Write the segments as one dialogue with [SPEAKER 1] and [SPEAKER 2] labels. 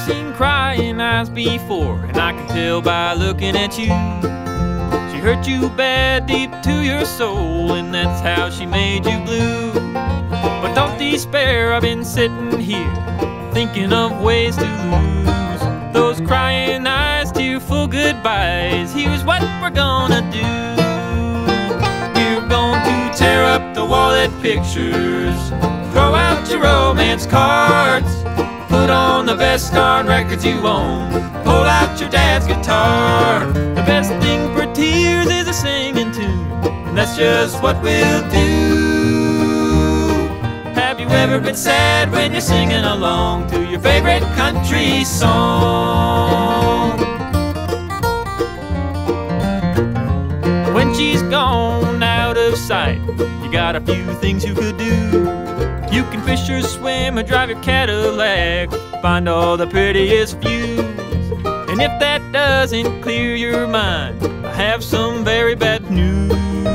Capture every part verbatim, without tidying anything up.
[SPEAKER 1] seen crying eyes before, and I can tell by looking at you. She hurt you bad deep to your soul, and that's how she made you blue. But don't despair, I've been sitting here thinking of ways to lose those crying eyes, tearful goodbyes. Here's what we're gonna do. We're going to tear up the wallet pictures, throw out your romance cards, put on the best darn records you own, pull out your dad's guitar. The best thing for tears is a singing tune, and that's just what we'll do. Have you ever been sad when you're singing along to your favorite country song? When she's gone out of sight, you got a few things you could do. You can fish or swim or drive your Cadillac, find all the prettiest views. And if that doesn't clear your mind, I have some very bad news.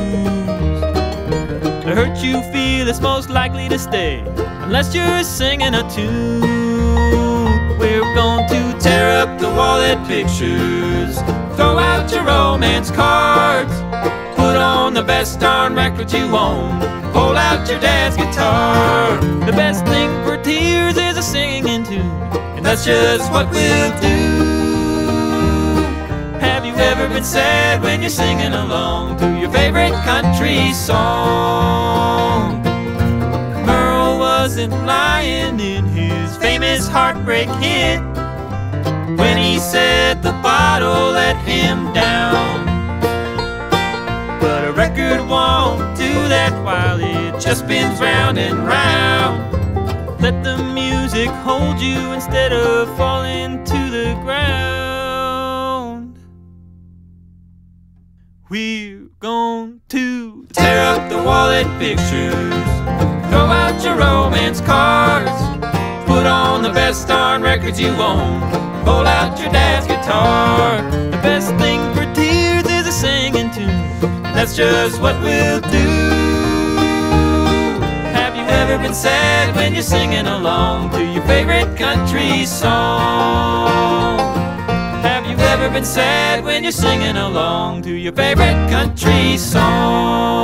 [SPEAKER 1] The hurt you feel is most likely to stay unless you're singing a tune. We're going to tear up the wallet pictures, throw out your romance cards, put on the best darn records you own, pull out your dad's guitar. The best thing for tears is a singing tune, and that's just what we'll do. Have you ever been sad when you're singing along to your favorite country song? Merle wasn't lying in his famous heartbreak hit when he said the bottle let him down. But a record won't do that while it just spins round and round. Let the music hold you instead of falling to the ground. We're going to tear up the wallet pictures, throw out your romance cards, put on the best darn records you own, pull out your dad's guitar. The best thing for tears is a singing tune, that's just what we'll do. Have you ever been sad when you're singing along to your favorite country song? Have you ever been sad when you're singing along to your favorite country song?